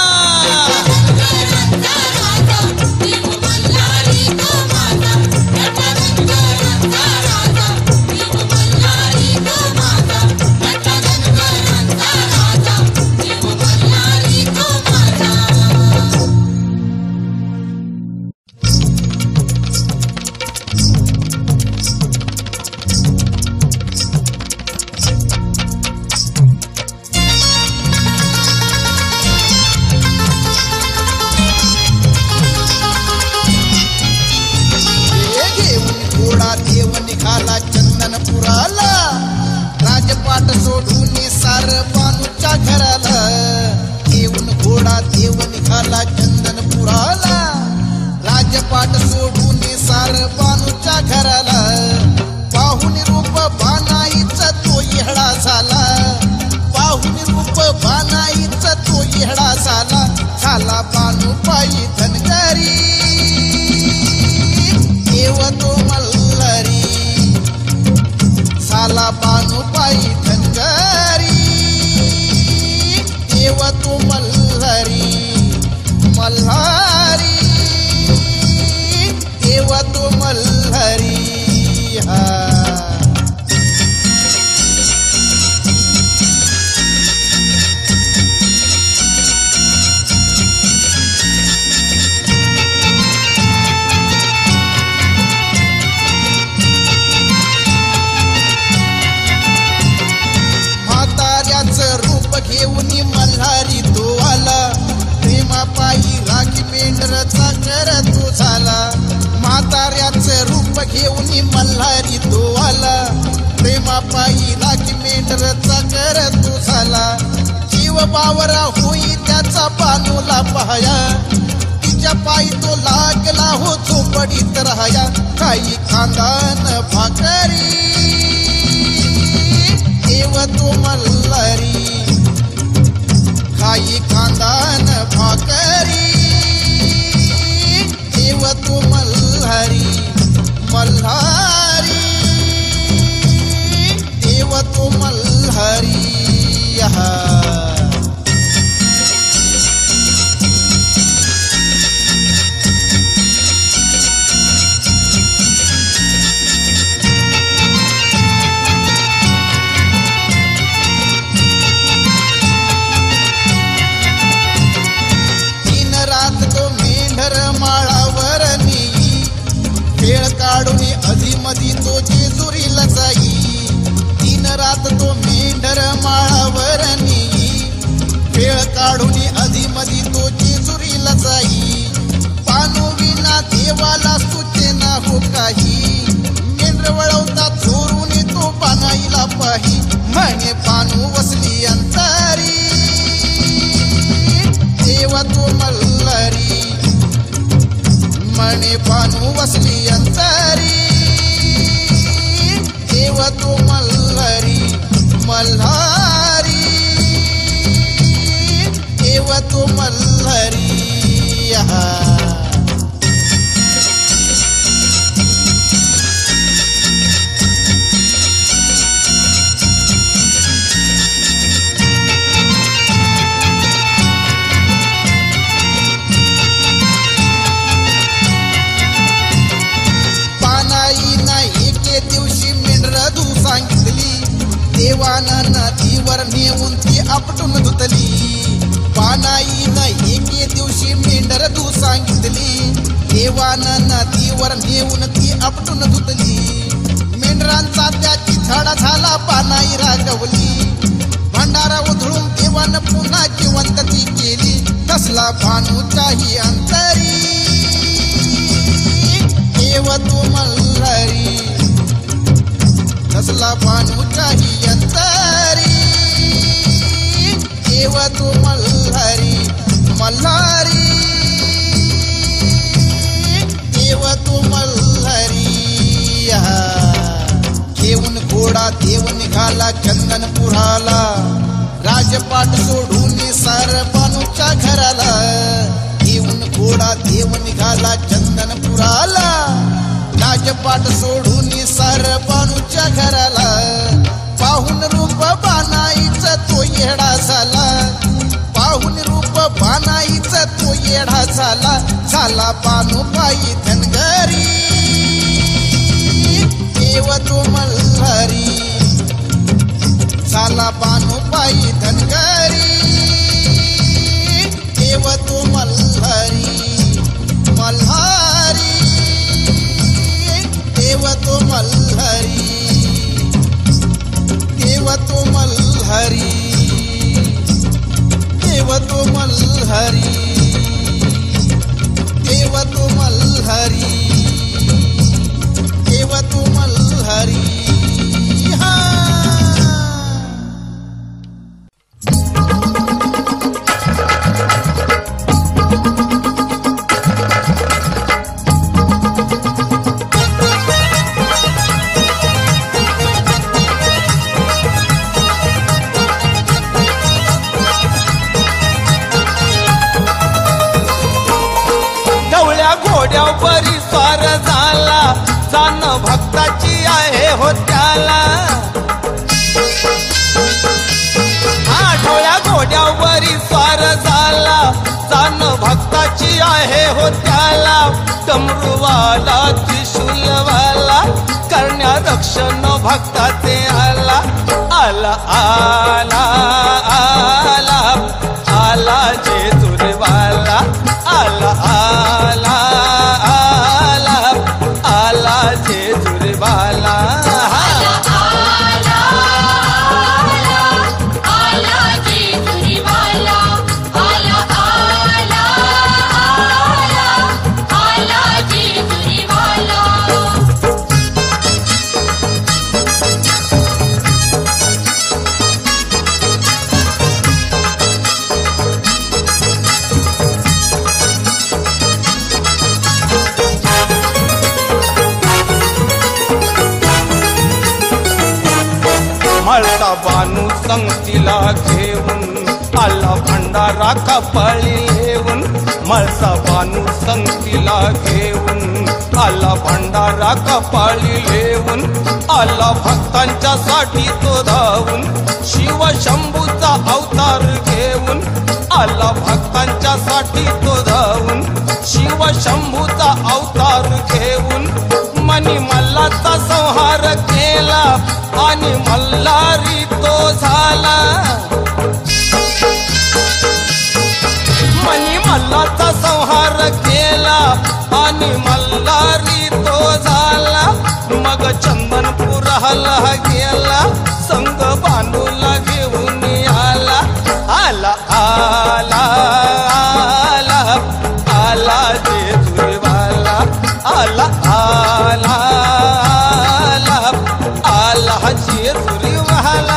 पाठ सोडून सार बानूच्या घराला पाहुन रूप बानाईचा तो येडा झाला पाहुन रूप बानाईचा तो येडा झाला झाला बानू पायी धनगरी देव तो मल्हारी झाला बानू पायी धनगरी देव तो मल्हारी मल्हारी देव तो मल्हारी म्हाताऱ्याचं रूप घेऊन मल्हारी तो आला प्रेमापायी राखी मेंढरचा कर तो झाला म्हाताऱ्याचं रूप घेऊन मल्हारी तो आला प्रेमापायी राखी मेंढरचा कर तो झाला जीव बावरा होई त्याचा बानूला पाया तिच्या पायी तो लागला हो झोपडीत राहाया काही खानदान भाकरी देव तो मल्हारी खाई खानदान भाकरी देव तो मल्हारी मल्हारी देव तो मल्हारी माळावर नेई खेळ काढून अधीमधी तो जेजुरीला जाई दिन रात तो मेंढर माळावर नेई खेळ काढून अधीमधी तो जेजुरीला जाई बानू विना देवाला सूचना हो काही मेंढर वळवता चोरून तो बानाईला पाही म्हणे बानू वसली अंतरी देव तो मल्हारी म्हणे बानू वसली अंतरी देव तो मल्हारी मल्हारी देव तो मल्हारी दिवशी मेंढराधू सांगितली देवानं नदीवर नेऊन ती आपटून धुतली पानाईनं एके दिवशी मेंढराधू सांगितली देवानं नदीवर नेऊन ती आपटून धुतली मेंढरांचा त्याची झाडा झाला पानाई रागवली भंडारा उधळून देवानं पुन्हा जिवंत ती केली कसला भानूच्याही अंतरी देव तो मल्हारी कसला बानूच्याही अंतरी देव तो मल्हारी मल्हारी देव तो मल्हारी घेऊन घोडा देव निघाला चंदनपुराला राजपाट सोडून सार बानूच्या घराला घेऊन घोडा देव निघाला चंदनपुराला राजपाट सोडून सार बानूच्या घराला पाहुन रूप बानाईचा तो येडा झाला पाहुन रूप बानाईचा तो येडा झाला झाला बानू पायी धनगरी देव तो मल्हारी झाला बानू पायी धनगरी देव तो मल्हारी मल्हारी देव तो मल्हारी देव तो मल्हारी देव तो मल्हारी देव तो मल्हारी देव तो मल्हारी घोड्यावरी स्वार झाला जाण भक्ताची आहे हो त्याला आठवल्या घोड्यावरी स्वार झाला जाण भक्ताची आहे हो त्याला डमरूवाला त्रिशूलवाला करण्या रक्षण भक्ताचे आला आला आला आला आला जेजुरीवाला आला आला आला आला जेजुरीवाला मळता बानू संगतीला घेऊन आला भंडारा कपाळी येऊन मळसा बानू संगतीला घेऊन आला भंडारा कपाळी येऊन आला भक्तांच्या साठी तो धावून शिव शंभूचा अवतार घेऊन आला भक्तांच्या साठी तो धावून शिव शंभूचा अवतार घेऊन मनी मल्लाचा संहार केला आणि मल्हारी तो झाला मनी मल्लाचा संहार केला आणि मल्हारी तो झाला मग चंदनपुराला गेला संग बानूला घेऊन आला आला आला आला आला जेजुरीवाला आला आला आला आला जेजुरीवाला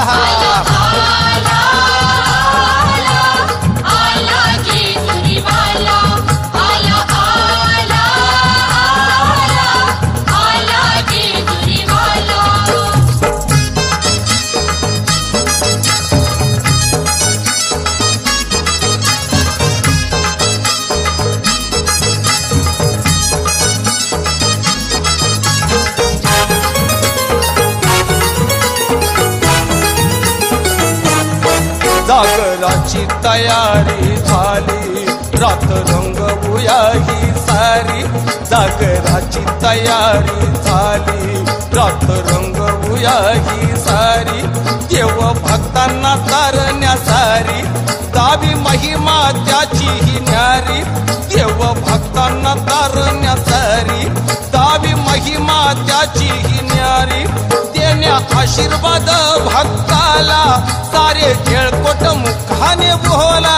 जागराची तयारी झाली रात रंगवूया ही सारी जागराची तयारी झाली रात रंगवूया ही सारी देव भक्तांना तारण्या सारी गावी महिमा त्याची ही न्यारी देव भक्तांना तारण्या सारी गावी महिमा त्याची ही न्यारी देण्या आशीर्वाद भक्ताला सारे खेळकोट मुखाने बोला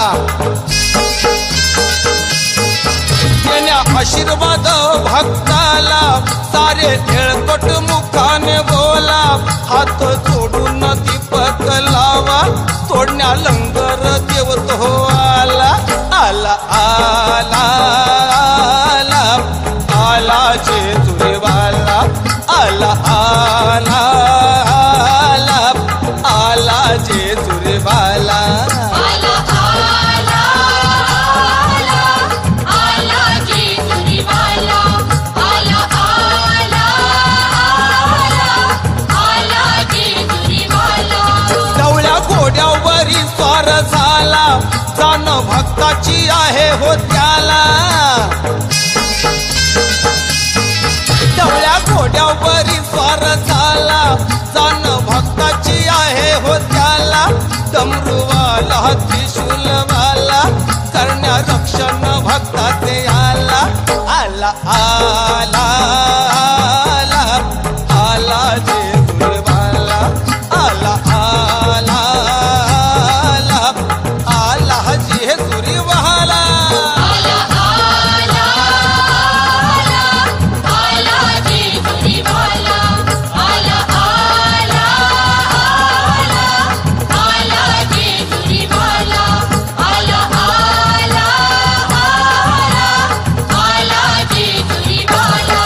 देण्या आशीर्वाद भक्ताला सारे खेळकोट मुखाने बोला हात जोडून दीपक लावा तोडण्या लंगर देव तो आला आला आला आला आला जेजुरीवाला आला आला आला आला जेजुरीवाला डवळ्या घोड्यावरी स्वार झाला जाण भक्ताची आहे हो त्याला डवळ्या घोड्यावरी स्वार झाला जाण भक्ताची आहे हो त्याला डमरूवाला त्रिशूलवाला करण्या रक्षण भक्ताचे आला आला आला आला आला जेजुरीवाला आला आला आला आला जेजुरीवाला आला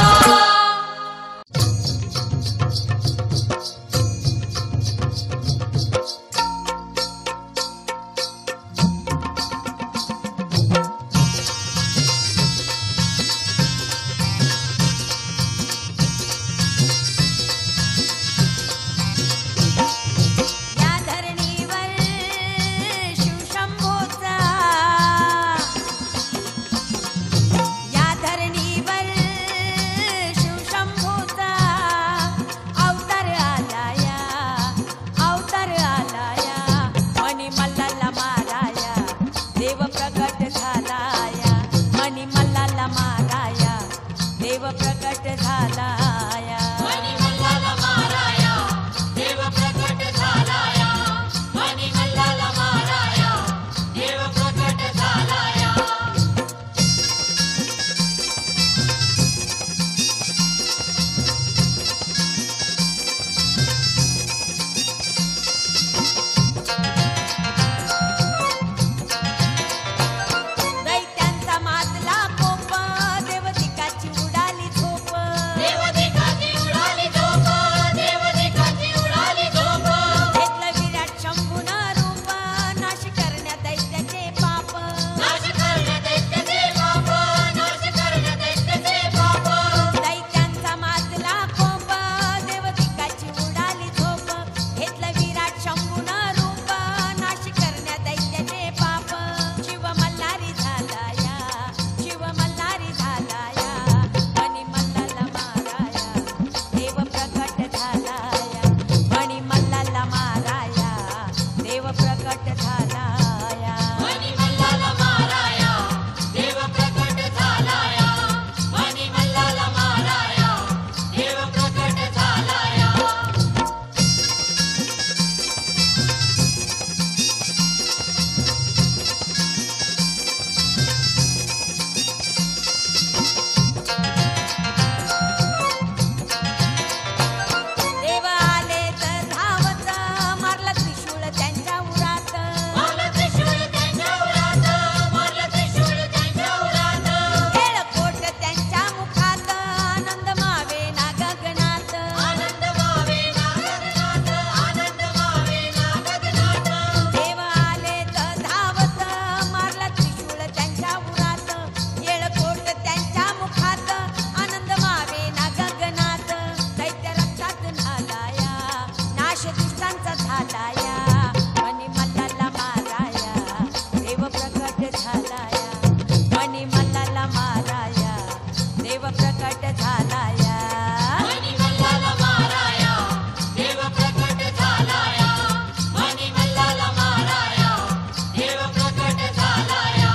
मल्हाला माराया देव प्रकट झालाया मनी मल्हाला माराया देव प्रकट झालाया मनी मल्हाला माराया देव प्रकट झालाया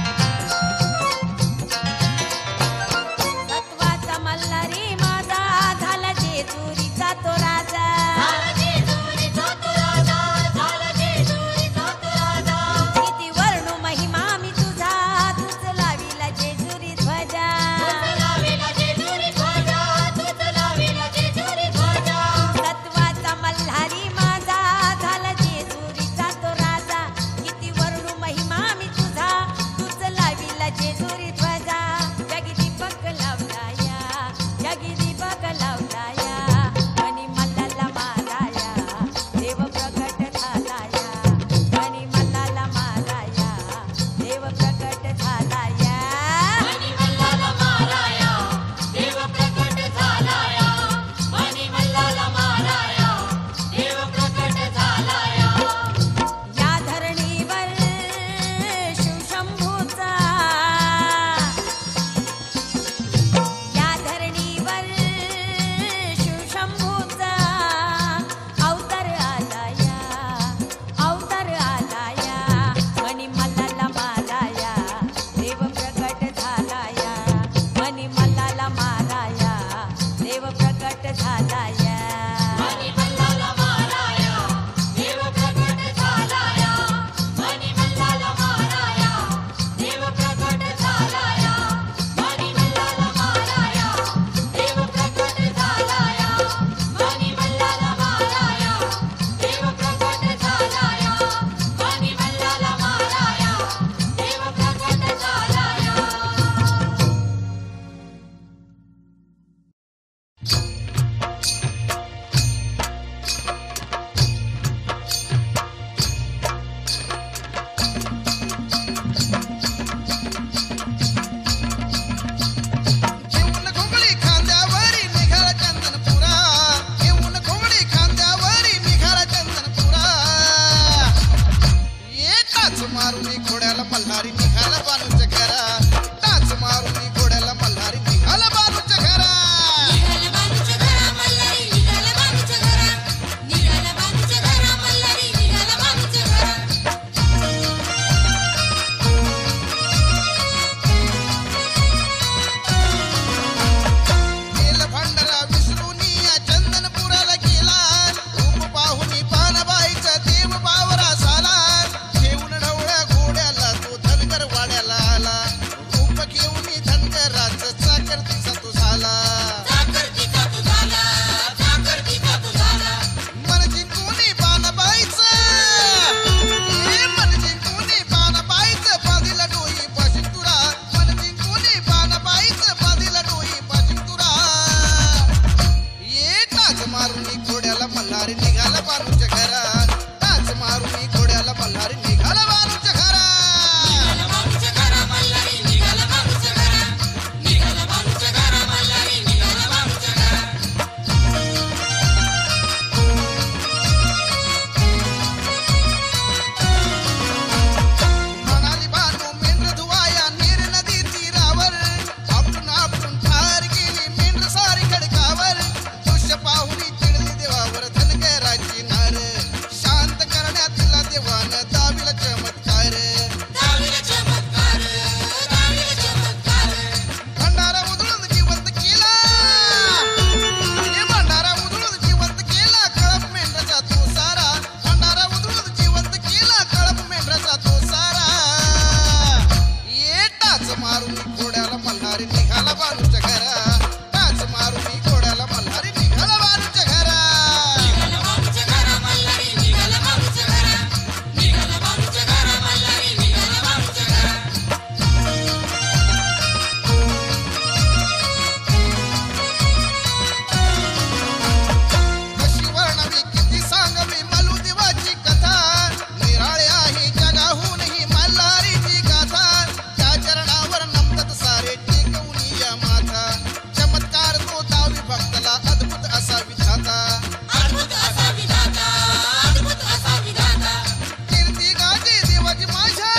सत्वाचा मल्हारी माझा भक्ताला अद्भुत असा विधाता अद्भुत असा विधाता अद्भुत असा विधाता कीर्ती गाजे देवाची माझ्या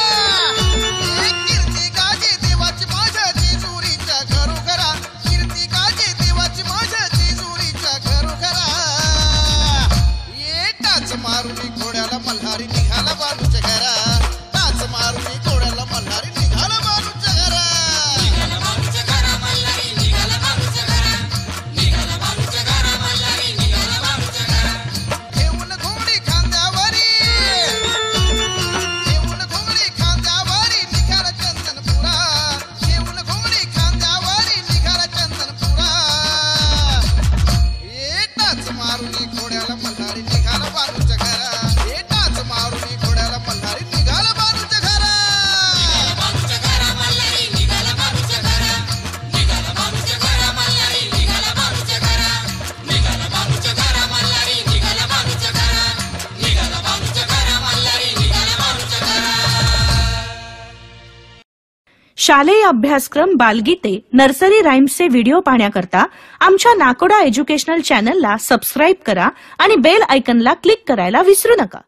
कीर्ती गाजे देवाची माझ्या जेजुरीच्या घरोघरा कीर्ती गाजे देवाची माझ्या जेजुरीच्या घरोघरा ये टाच मारुनी घोड्याला मल्हारी निघाला बालूच्या घरा टाच मारुनी घोड्याला मल्हारी निघाला बालूच्या घरा निघाला बाबूच्या घरा मल्हारी निघाला बाबूच्या घरा निघाला बाबूच्या घरा मल्हारी निघाला बाबूच्या घरा घेऊन घोडी खांद्यावरी घेऊन घोडी खांद्यावरी निघाला चंदनपुरा घेऊन घोडी खांद्यावरी निघाला चंदनपुरा ये टाच मारुनी घोड्याला मल्हारी निघाला बालूच्या घरा ये टाच मारुनी घोड्याला मल्हारी निघाला बालूच्या घरा निघाला बाबूच्या घरा मल्हारी निघाला बाबूच्या घरा निघाला बाबूच्या घरा मल्हारी निघाला बाबूच्या घरा निघाला बाबूच्या घरा मल्हारी निघाला बाबूच्या घरा निघाला बाबूच्या घरा मल्हारी निघाला बाबूच्या घरा शालेय अभ्यासक्रम बालगीते नर्सरी राईम्सचे व्हिडिओ पाहण्याकरता आमच्या नाकोडा एज्युकेशनल चॅनलला सबस्क्राईब करा आणि बेल आयकॉनला क्लिक करायला विसरू नका.